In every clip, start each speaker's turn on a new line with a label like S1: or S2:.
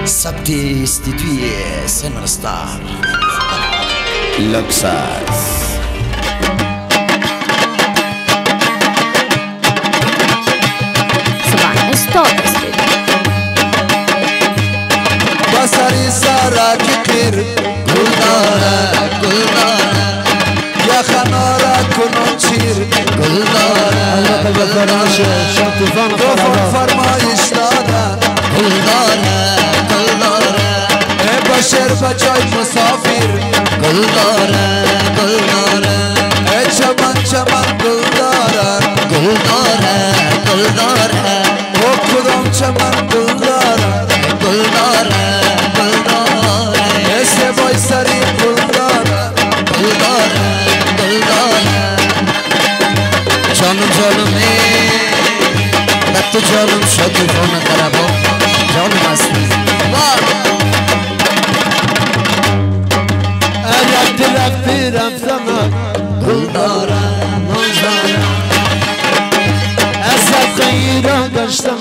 S1: Substituye Cinema Star Luxus
S2: بسری سارا کیر گلداره گلداره یا خناره کنون چیر گلداره گفت فرمایش داره گلداره گلداره ای بشر بجای مسافر گلداره گلداره ای چمن چمن گلداره گلداره گلداره او کدام چمن گلداره گلداره گلداره ایسه بای سری گلداره گلداره گلداره
S1: جانم جانم تو جانم شدی فون قربا جانم هستی
S2: رفتی رفتی رفتم گلداره نوزاره اصف خیران داشتم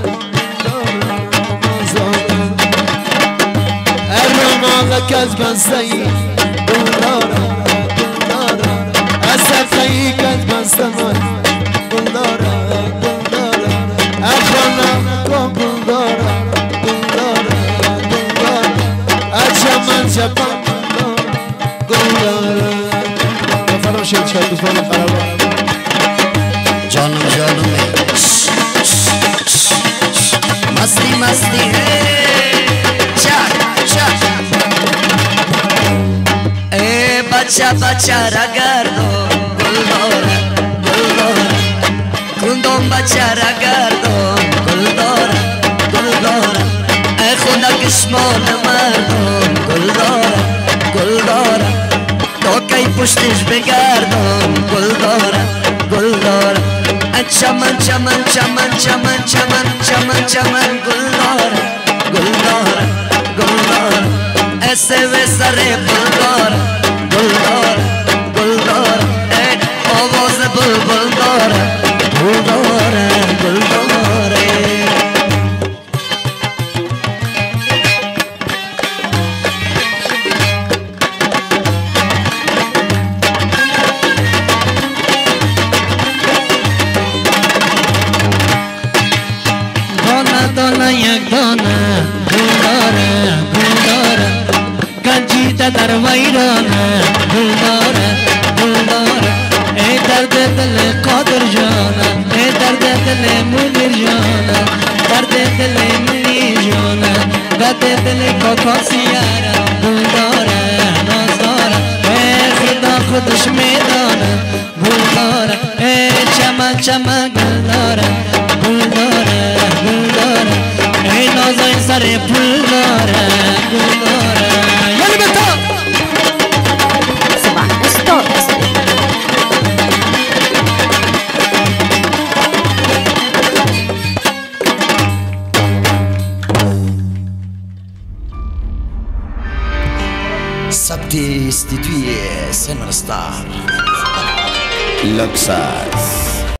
S2: مالك أزبنسي بلدارة بلدارة أسفي كأزبنسي بلدارة بلدارة أخوانا كون بلدارة بلدارة بلدارة أجمل جبان بلدارة فرام شيء شايف فرام خرابة
S1: جانم جانم مستی مستی بچه بچه را گردون گلداره گلداره کندم بچه را گردون گلداره گلداره ای خدا کشمان مردم گلداره گلداره تو کی پشتش بگردون گلداره گلداره ای چمن چمن چمن چمن چمن چمن چمن گلداره گلداره گلداره ای سوی سره گلداره گلداره گلداره ای آواز بلبل داره گلداره گلداره دانه دانه یک دانه گلداره گلداره گنجیده در ویرانه گلداره گلداره ای درد دل قادر جانه ای درد دل منیر جانه درد دل منی جانه درد دل کاکاسیاره گلداره نازداره ای خدا خودش میدانه گلداره ای چمن چمن گلداره گلداره گلداره ای نازای سر پل داره گلداره Substituye Cinema Star Luxus